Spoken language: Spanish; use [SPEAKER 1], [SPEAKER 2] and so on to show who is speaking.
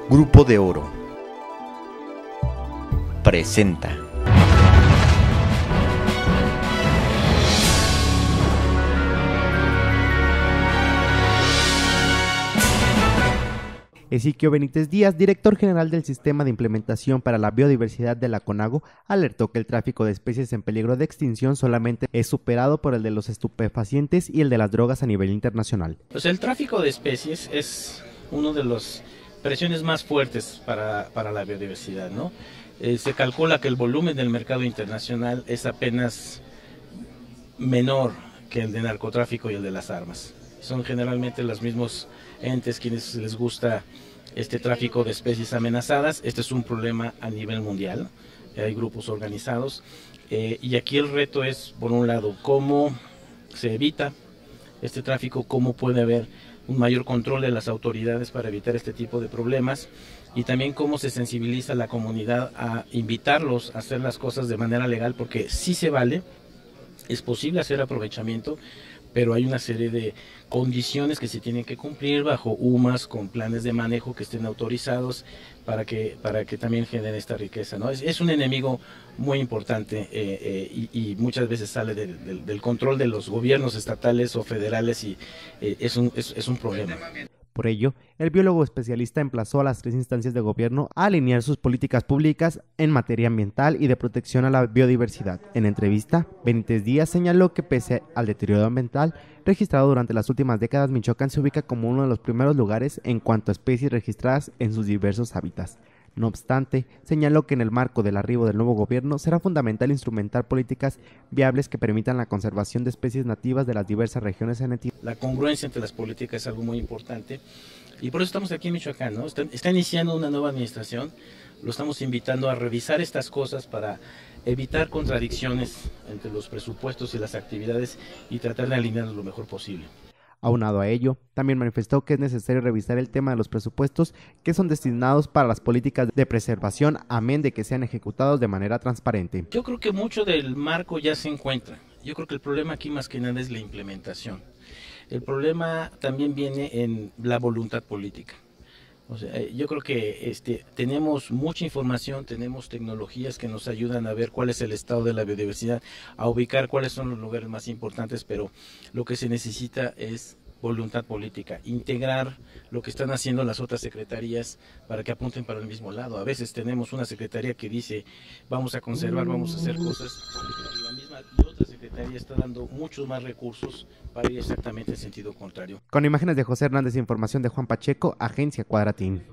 [SPEAKER 1] Grupo de Oro presenta.
[SPEAKER 2] Ezequiel Benítez Díaz, director general del Sistema de Implementación para la Biodiversidad de la CONAGO, alertó que el tráfico de especies en peligro de extinción solamente es superado por el de los estupefacientes y el de las drogas a nivel internacional.
[SPEAKER 3] Pues el tráfico de especies es uno de las presiones más fuertes para la biodiversidad, ¿no? Se calcula que el volumen del mercado internacional es apenas menor que el de narcotráfico y el de las armas. Son generalmente los mismos entes quienes les gusta este tráfico de especies amenazadas. Este es un problema a nivel mundial, hay grupos organizados y aquí el reto es, por un lado, cómo se evita este tráfico, cómo puede haber un mayor control de las autoridades para evitar este tipo de problemas y también cómo se sensibiliza a la comunidad a invitarlos a hacer las cosas de manera legal, porque sí se vale, es posible hacer aprovechamiento, pero hay una serie de condiciones que se tienen que cumplir bajo UMAS, con planes de manejo que estén autorizados para que también genere esta riqueza, ¿no? Es un enemigo muy importante y muchas veces sale del control de los gobiernos estatales o federales y es un problema.
[SPEAKER 2] Por ello, el biólogo especialista emplazó a las 3 instancias de gobierno a alinear sus políticas públicas en materia ambiental y de protección a la biodiversidad. En entrevista, Benítez Díaz señaló que pese al deterioro ambiental registrado durante las últimas décadas, Michoacán se ubica como uno de los primeros lugares en cuanto a especies registradas en sus diversos hábitats. No obstante, señaló que en el marco del arribo del nuevo gobierno será fundamental instrumentar políticas viables que permitan la conservación de especies nativas de las diversas regiones en Etiopía.
[SPEAKER 3] La congruencia entre las políticas es algo muy importante y por eso estamos aquí en Michoacán, ¿no? Está iniciando una nueva administración, lo estamos invitando a revisar estas cosas para evitar contradicciones entre los presupuestos y las actividades y tratar de alinearlos lo mejor posible.
[SPEAKER 2] Aunado a ello, también manifestó que es necesario revisar el tema de los presupuestos que son destinados para las políticas de preservación, amén de que sean ejecutados de manera transparente.
[SPEAKER 3] Yo creo que mucho del marco ya se encuentra. Yo creo que el problema aquí más que nada es la implementación. El problema también viene en la voluntad política. O sea, yo creo que tenemos mucha información, tenemos tecnologías que nos ayudan a ver cuál es el estado de la biodiversidad, a ubicar cuáles son los lugares más importantes, pero lo que se necesita es voluntad política, integrar lo que están haciendo las otras secretarías para que apunten para el mismo lado. A veces tenemos una secretaría que dice vamos a conservar, vamos a hacer cosas, y la misma y otra secretaría está dando muchos más recursos para ir exactamente en sentido contrario.
[SPEAKER 2] Con imágenes de José Hernández e información de Juan Pacheco, Agencia Cuadratín.